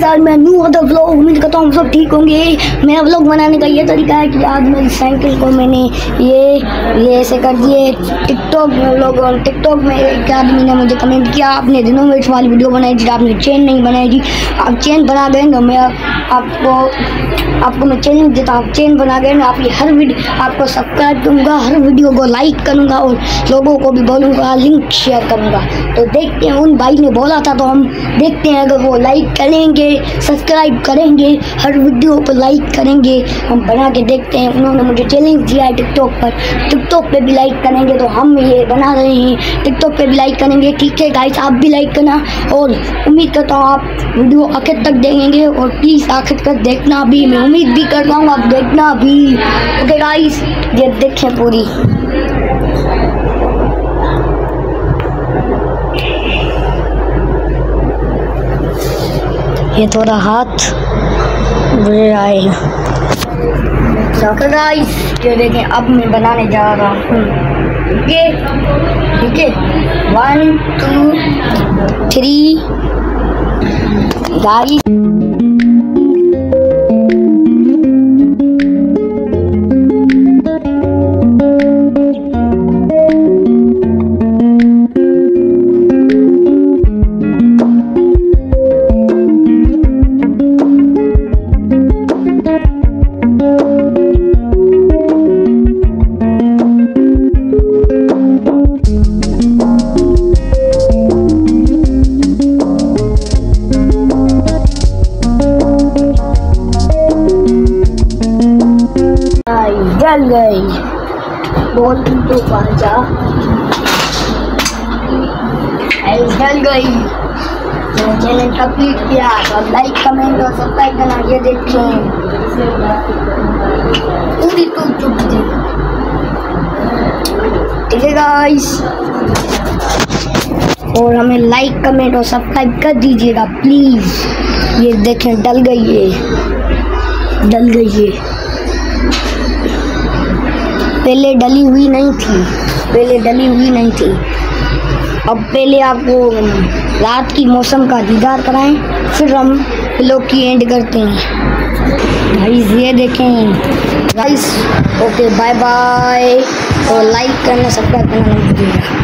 आज मैं new other vlog, उम्मीद करता हूँ सब ठीक होंगे। मेरा व्लॉग बनाने का ये तरीका है कि आज मेरी साइकिल को मैंने ये ऐसे कर दिए। टिकटॉक में एक आदमी ने मुझे कमेंट किया, आपने रिनोवेट वाली वीडियो बनाई थी, आपने चेन नहीं बनाई थी। आप चेन बना देंगे तो मैं आपको मैं चैलेंज देता हूँ, चेन बना के आप ये हर वीडियो आपको सब्सक्राइब करूँगा, हर वीडियो को लाइक करूँगा और लोगों को भी बोलूँगा लिंक शेयर करूँगा। तो देखते हैं, उन भाई ने बोला था तो हम देखते हैं अगर वो लाइक करेंगे, सब्सक्राइब करेंगे, हर वीडियो को लाइक करेंगे, हम बना के देखते हैं। उन्होंने मुझे चैलेंज दिया है टिकटॉक पे भी लाइक करेंगे, तो हम ये बना रहे हैं, टिकटॉक पे भी लाइक करेंगे। ठीक है गाइस, आप भी लाइक करना और उम्मीद करता हूँ आप वीडियो आखिर तक देखेंगे और प्लीज़ आखिर तक देखना भी, मैं उम्मीद भी करता हूँ आप देखना भी। ओके गाइस, ये देखें पूरी। ये थोड़ा हाथ आएगा। गाइस ये देखें, अब मैं बनाने जा रहा हूँ। ठीक है 1 2 3 गाइस। जल गई बोल तो पाजा जल गई। चैलेंज कंप्लीट किया तो लाइक कमेंट और सब्सक्राइब करना। ये देखें पूरी तो चुप थी। ठीक है गाइस, और हमें लाइक कमेंट और सब्सक्राइब कर दीजिएगा प्लीज। ये देखें डल गई है, डल गई है। पहले डली हुई नहीं थी, अब पहले आपको रात की मौसम का दीदार कराएं, फिर हम व्लॉग की एंड करते हैं। गाइस ये देखें गाइस। ओके बाय बाय, और लाइक करना सब्सक्राइब करना नहीं भूलिएगा।